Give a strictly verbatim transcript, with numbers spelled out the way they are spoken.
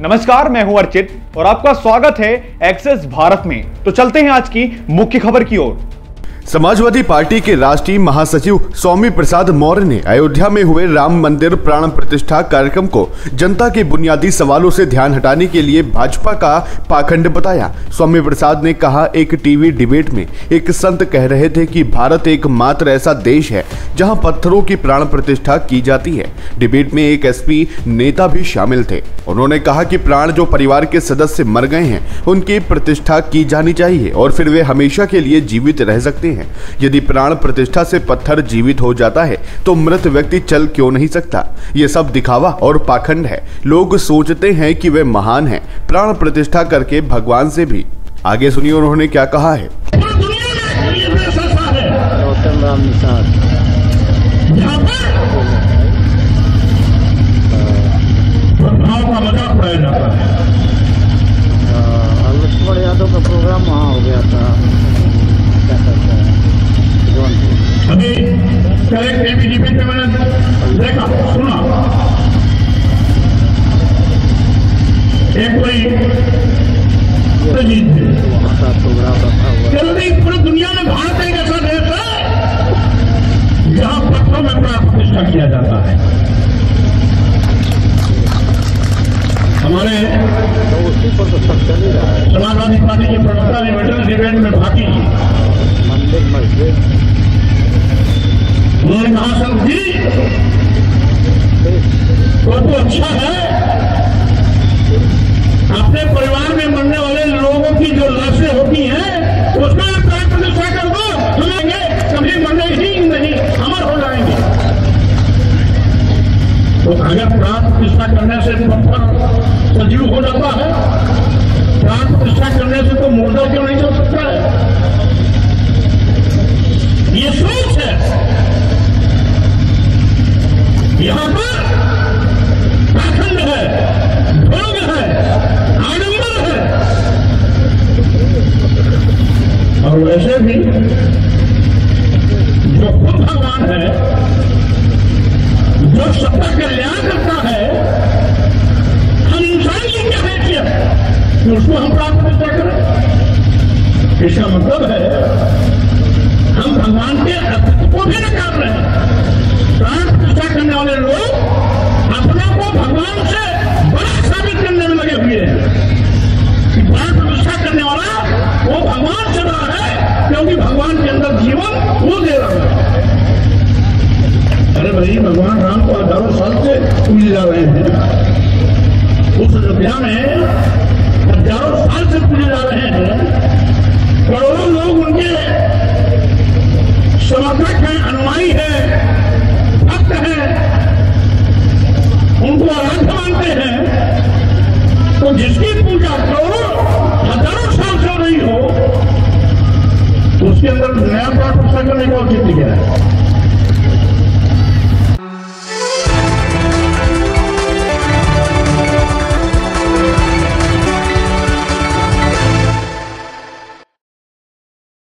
नमस्कार, मैं हूं अर्चित और आपका स्वागत है एक्सेस भारत में। तो चलते हैं आज की मुख्य खबर की ओर। समाजवादी पार्टी के राष्ट्रीय महासचिव स्वामी प्रसाद मौर्य ने अयोध्या में हुए राम मंदिर प्राण प्रतिष्ठा कार्यक्रम को जनता के बुनियादी सवालों से ध्यान हटाने के लिए भाजपा का पाखंड बताया। स्वामी प्रसाद ने कहा, एक टीवी डिबेट में एक संत कह रहे थे कि भारत एकमात्र ऐसा देश है जहां पत्थरों की प्राण प्रतिष्ठा की जाती है। डिबेट में एक एसपी नेता भी शामिल थे। उन्होंने कहा कि प्राण जो परिवार के सदस्य मर गए हैं उनकी प्रतिष्ठा की जानी चाहिए और फिर वे हमेशा के लिए जीवित रह सकते हैं। यदि प्राण प्रतिष्ठा से पत्थर जीवित हो जाता है तो मृत व्यक्ति चल क्यों नहीं सकता? ये सब दिखावा और पाखंड है। लोग सोचते हैं कि वे महान हैं प्राण प्रतिष्ठा करके भगवान से भी। आगे सुनिए उन्होंने क्या कहा है। यादव का प्रोग्राम वहाँ हो गया था, अभी करेक्ट एबीडीपी पे मैंने देखा सुना, एक कोई प्रोग्राम रखा हुआ है। पूरी दुनिया में भारत एक ऐसा देश है जहाँ पत्थरों में प्राण प्रतिष्ठा किया जाता है। हमारे तो उसी पर तो सब चल ही रहा है। समाजवादी पार्टी के प्रवक्ता ने वेटरन डिबेट में भागी मंदिर मस्जिद उन्होंने कहा, सब जी वो तो अच्छा है, अपने परिवार में मरने वाले लोगों की जो लाशें होती हैं उसका प्राण प्रतिष्ठा कर दो, सुनेंगे कभी मरने ही नहीं, अमर हो जाएंगे। तो अगर प्राण प्रतिष्ठा करने से पत्थर सजीव हो जाता है, प्राण प्रतिष्ठा करने से तो मुर्दा क्यों नहीं हो सकता है? ये सोच है। यहां पर पाखंड है, ढोंग है, आडंबर है। और वैसे भी जो खुद भगवान है, जो सबका कल्याण करता है, हम इंसान की क्या हैसियत कि उसको हम प्राप्त प्रतिष्ठा करें? इसका मतलब है हम भगवान के अस्तित्व को भी नकार रहे हैं। प्राण प्रतिष्ठा करने वाले लोग अपने को भगवान से बड़ा साबित करने में लगे हुए हैं कि प्राण प्रतिष्ठा करने वाला वो भगवान से बड़ा है, क्योंकि भगवान के अंदर जीवन वो दे रहा है। अरे भाई, भगवान राम को हजारों साल से पूजे जा रहे हैं, उस अयोध्या में हजारों साल से पूजे जा रहे हैं। करोड़ों लोग उनके समर्थक हैं, अनुयायी हैं, भक्त हैं, उनको आराध्य मानते हैं। तो जिसकी पूजा करो